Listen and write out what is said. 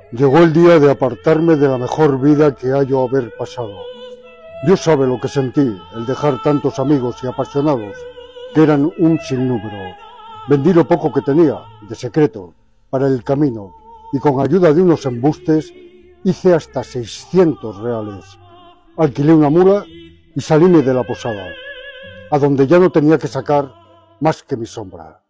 Llegó el día de apartarme de la mejor vida que hallo haber pasado. Dios sabe lo que sentí, el dejar tantos amigos y apasionados, que eran un sinnúmero. Vendí lo poco que tenía, de secreto, para el camino, y con ayuda de unos embustes, hice hasta 600 reales. Alquilé una mula y salíme de la posada, a donde ya no tenía que sacar más que mi sombra.